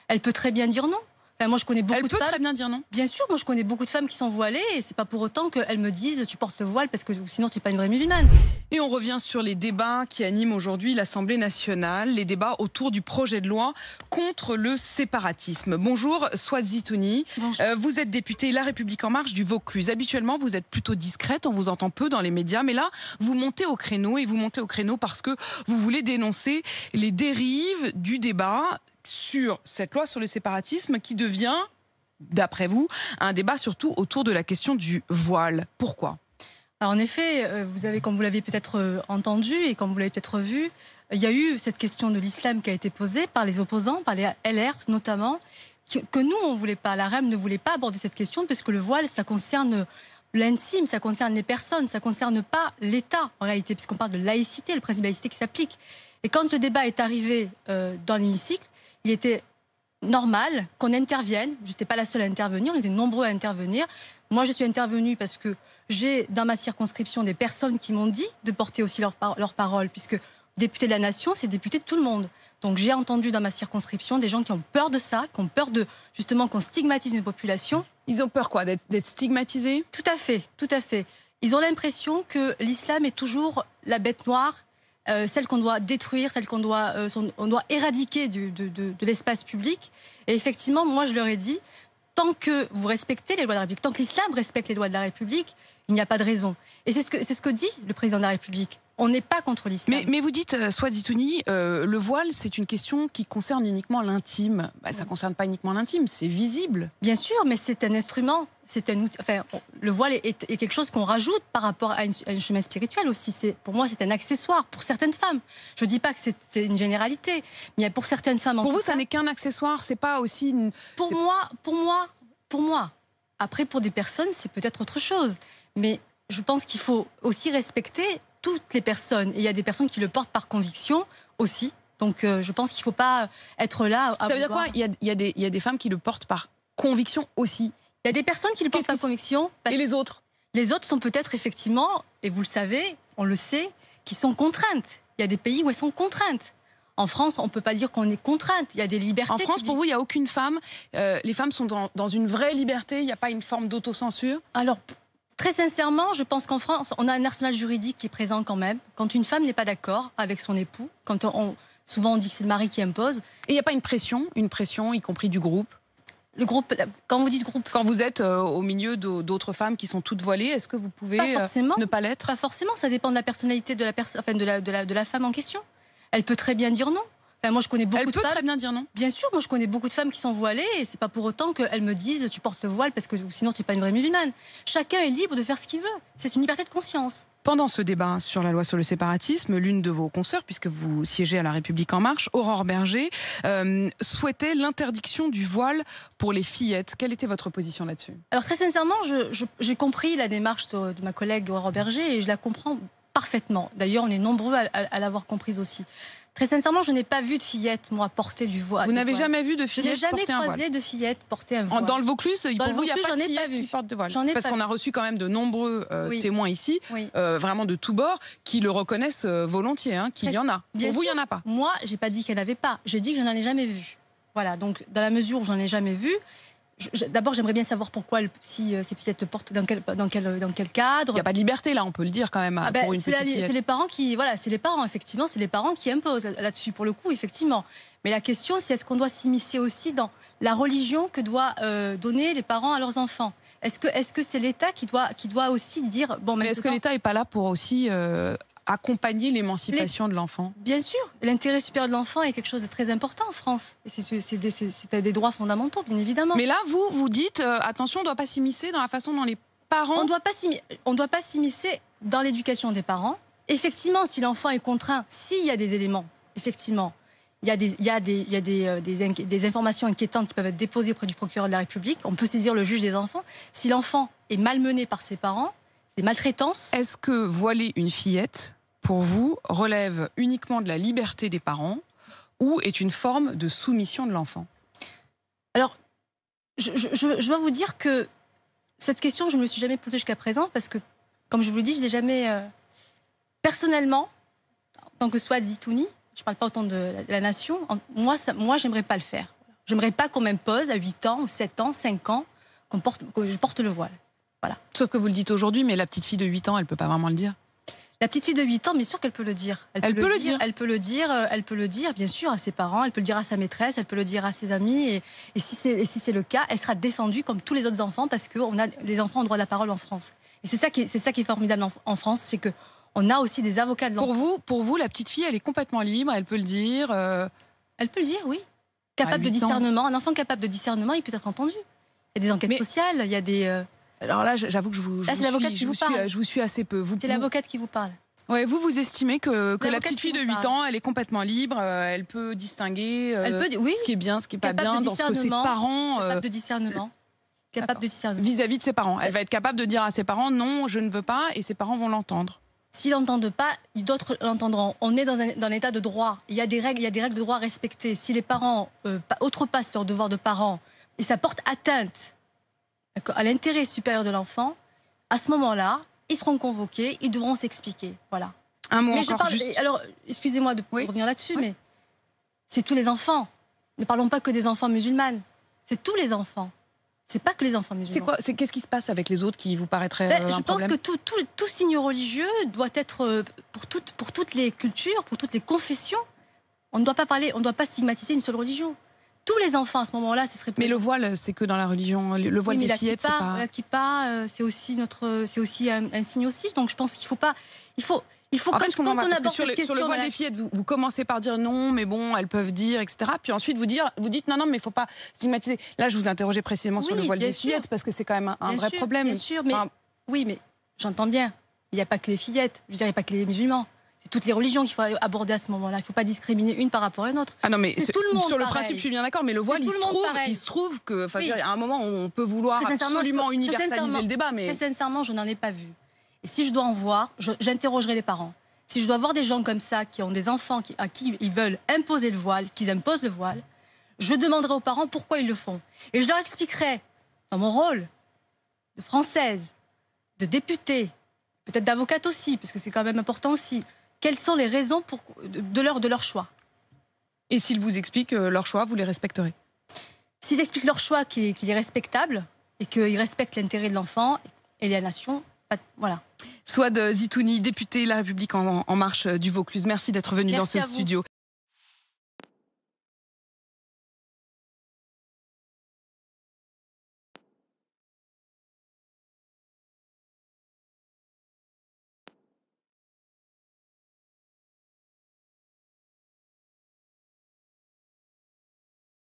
Elle peut très bien dire non. Enfin, moi, je connais beaucoup Elle de peut femmes. très bien dire non. Bien sûr, moi je connais beaucoup de femmes qui sont voilées et c'est pas pour autant qu'elles me disent tu portes le voile parce que sinon tu n'es pas une vraie musulmane. Et on revient sur les débats qui animent aujourd'hui l'Assemblée nationale, les débats autour du projet de loi contre le séparatisme. Bonjour, Swat Zitouni. Vous êtes députée La République En Marche du Vaucluse. Habituellement, vous êtes plutôt discrète, on vous entend peu dans les médias, mais là, vous montez au créneau, et vous montez au créneau parce que vous voulez dénoncer les dérives du débat sur cette loi sur le séparatisme qui devient, d'après vous, un débat surtout autour de la question du voile. Pourquoi ? Alors en effet, comme vous l'avez peut-être entendu et comme vous l'avez peut-être vu, il y a eu cette question de l'islam qui a été posée par les opposants, par les LR notamment, que nous on voulait pas, la REM ne voulait pas aborder cette question parce que le voile ça concerne l'intime, ça concerne les personnes, ça concerne pas l'État en réalité, puisqu'on parle de laïcité, le principe de laïcité qui s'applique. Et quand le débat est arrivé dans l'hémicycle, il était normal qu'on intervienne. Je n'étais pas la seule à intervenir, on était nombreux à intervenir. Moi, je suis intervenue parce que j'ai dans ma circonscription des personnes qui m'ont dit de porter aussi leur parole, puisque député de la nation, c'est député de tout le monde. Donc j'ai entendu dans ma circonscription des gens qui ont peur de ça, qui ont peur de justement qu'on stigmatise une population. Ils ont peur quoi, d'être stigmatisés ? Tout à fait, tout à fait. Ils ont l'impression que l'islam est toujours la bête noire, celle qu'on doit détruire, celle qu'on doit, on doit éradiquer de l'espace public. Et effectivement, moi je leur ai dit, tant que vous respectez les lois de la République, tant que l'islam respecte les lois de la République, il n'y a pas de raison. Et c'est ce que dit le président de la République. On n'est pas contre l'islam. Mais vous dites, Swat Zitouni, le voile, c'est une question qui concerne uniquement l'intime. Ça ne concerne pas uniquement l'intime, c'est visible. Bien sûr, mais c'est un instrument, c'est un outil. Enfin, le voile est quelque chose qu'on rajoute par rapport à un chemin spirituel aussi. Pour moi, c'est un accessoire pour certaines femmes. Je ne dis pas que c'est une généralité, mais pour certaines femmes... Pour vous, ça n'est qu'un accessoire, c'est pas aussi... Pour moi. Après, pour des personnes, c'est peut-être autre chose. Mais je pense qu'il faut aussi respecter toutes les personnes. Et il y a des personnes qui le portent par conviction aussi. Donc je pense qu'il ne faut pas être là... Ça veut dire quoi ? Il y a des femmes qui le portent par conviction aussi. Il y a des personnes qui le portent par conviction. Et les autres ? Les autres sont peut-être effectivement, et vous le savez, on le sait, qui sont contraintes. Il y a des pays où elles sont contraintes. En France, on ne peut pas dire qu'on est contrainte. Il y a des libertés. En France, pour vous, il n'y a aucune femme. Les femmes sont dans une vraie liberté. Il n'y a pas une forme d'autocensure. Alors, très sincèrement, je pense qu'en France, on a un arsenal juridique qui est présent quand même. Quand une femme n'est pas d'accord avec son époux, souvent on dit que c'est le mari qui impose. Et il n'y a pas une pression, y compris du groupe. Le groupe, quand vous dites groupe... Quand vous êtes au milieu d'autres femmes qui sont toutes voilées, est-ce que vous pouvez ne pas l'être ? Pas forcément, ça dépend de la personnalité de la femme en question. Elle peut très bien dire non. Enfin, moi, je connais beaucoup de femmes. Elle peut très bien dire non. Bien sûr, moi je connais beaucoup de femmes qui sont voilées et c'est pas pour autant qu'elles me disent tu portes le voile parce que sinon tu n'es pas une vraie musulmane. Chacun est libre de faire ce qu'il veut. C'est une liberté de conscience. Pendant ce débat sur la loi sur le séparatisme, l'une de vos consoeurs, puisque vous siégez à La République En Marche, Aurore Bergé, souhaitait l'interdiction du voile pour les fillettes. Quelle était votre position là-dessus ? Alors très sincèrement, j'ai compris la démarche de ma collègue Aurore Bergé et je la comprends parfaitement. D'ailleurs, on est nombreux à l'avoir comprise aussi. Très sincèrement, je n'ai pas vu de fillette, moi, porter du voile. Vous n'avez jamais vu de fillette porter un voile ? Je n'ai jamais croisé de fillette porter un voile. Dans le Vaucluse, il n'y a pas de fillette qui porte de voile. Parce qu'on a reçu quand même de nombreux témoins ici, vraiment de tous bords, qui le reconnaissent volontiers, qu'il y en a. Pour vous, il n'y en a pas. Moi, je n'ai pas dit qu'il n'y en avait pas. J'ai dit que je n'en ai jamais vu. Voilà, donc dans la mesure où je n'en ai jamais vu, d'abord, j'aimerais bien savoir pourquoi si ces fillettes le portent, dans quel cadre. Il n'y a pas de liberté là, on peut le dire quand même pour une petite fillette. C'est les parents effectivement, c'est les parents qui imposent là-dessus pour le coup, effectivement. Mais la question, c'est est-ce qu'on doit s'immiscer aussi dans la religion que doivent donner les parents à leurs enfants ? Est-ce que c'est l'État qui doit aussi dire bon. Mais est-ce que l'État n'est pas là pour aussi accompagner l'émancipation de l'enfant ? Bien sûr, l'intérêt supérieur de l'enfant est quelque chose de très important en France. Et c'est des droits fondamentaux, bien évidemment. Mais là, vous dites, attention, on ne doit pas s'immiscer dans la façon dont les parents... On ne doit pas s'immiscer dans l'éducation des parents. Effectivement, si l'enfant est contraint, s'il y a des éléments, effectivement, il y a des informations inquiétantes qui peuvent être déposées auprès du procureur de la République. On peut saisir le juge des enfants. Si l'enfant est malmené par ses parents, des maltraitances... Est-ce que voiler une fillette, pour vous, relève uniquement de la liberté des parents ou est une forme de soumission de l'enfant ? Alors, je dois vous dire que cette question, je ne me suis jamais posée jusqu'à présent parce que, comme je vous le dis, je n'ai jamais... personnellement, en tant que Swat Zitouni, je ne parle pas autant de la nation, moi j'aimerais pas le faire. J'aimerais pas qu'on m'impose à 8 ans, 7 ans, 5 ans, que je porte le voile. Voilà. Sauf que vous le dites aujourd'hui, mais la petite fille de 8 ans, elle peut pas vraiment le dire. La petite fille de 8 ans, bien sûr qu'elle peut le dire. Elle peut le dire. Elle peut le dire, bien sûr, à ses parents, elle peut le dire à sa maîtresse, elle peut le dire à ses amis. Et si c'est le cas, elle sera défendue comme tous les autres enfants, parce que les enfants ont droit à la parole en France. Et c'est ça qui est formidable en France, c'est qu'on a aussi des avocats de l'enfant. Pour vous, la petite fille, elle est complètement libre, elle peut le dire. Elle peut le dire, oui. Capable de discernement. Un enfant capable de discernement, il peut être entendu. Il y a des enquêtes sociales, il y a des... Alors là, j'avoue que je vous suis assez peu. C'est l'avocate qui vous parle. Ouais, vous estimez que la petite fille de 8 ans, elle est complètement libre, elle peut distinguer ce qui est bien, ce qui n'est pas bien, dans ce que ses parents... Capable de discernement. Capable de discernement. Vis-à-vis de ses parents. Elle va être capable de dire à ses parents, non, je ne veux pas, et ses parents vont l'entendre. S'ils l'entendent pas, d'autres l'entendront. On est dans un état de droit. Il y a des règles de droit à respecter. Si les parents outrepassent leur devoir de parents, et ça porte atteinte à l'intérêt supérieur de l'enfant, à ce moment-là, ils seront convoqués, ils devront s'expliquer. Voilà. Un mot encore juste. Alors, excusez-moi de revenir là-dessus, mais c'est tous les enfants. Ne parlons pas que des enfants musulmans. C'est tous les enfants. C'est pas que les enfants musulmans. Qu'est-ce qui se passe avec les autres qui vous paraîtraient un Je pense problème? que tout signe religieux doit être pour toutes les cultures, pour toutes les confessions. On ne doit pas stigmatiser une seule religion. Tous les enfants à ce moment-là, ce serait. Mais le voile, c'est que dans la religion. Le voile des fillettes, c'est pas. La kippa, c'est aussi un signe aussi. Donc je pense qu'il faut pas. Après, quand on aborde cette question, sur le voile des fillettes, vous commencez par dire non, mais bon, elles peuvent dire, etc. Puis ensuite vous dites non, mais il faut pas stigmatiser. Là, je vous interrogeais précisément sur le voile des fillettes parce que c'est quand même un vrai problème. Bien sûr, mais oui, mais j'entends bien. Il n'y a pas que les fillettes. Je veux dire, il n'y a pas que les musulmans. C'est toutes les religions qu'il faut aborder à ce moment-là. Il ne faut pas discriminer une par rapport à une autre. Ah non, mais tout le monde sur le pareil. Principe, je suis bien d'accord, mais le voile, il se trouve que, il y a un moment où on peut vouloir absolument universaliser le débat. Mais... Très sincèrement, je n'en ai pas vu. Et si je dois en voir, j'interrogerai les parents. Si je dois voir des gens comme ça, qui ont des enfants à qui ils veulent imposer le voile, qu'ils imposent le voile, je demanderai aux parents pourquoi ils le font. Et je leur expliquerai, dans mon rôle de Française, de députée, peut-être d'avocate aussi, parce que c'est quand même important aussi, quelles sont les raisons de leur choix. Et s'ils vous expliquent leur choix, vous les respecterez? S'ils expliquent leur choix qu'il est respectable et qu'ils respectent l'intérêt de l'enfant et de la nation, voilà. Souad Zitouni, député La République en marche du Vaucluse. Merci d'être venu dans ce studio.